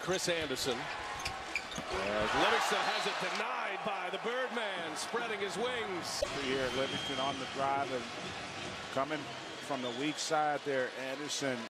Chris Anderson. As Livingston has it denied by the Birdman, spreading his wings. Here, Livingston on the drive and coming from the weak side there, Anderson.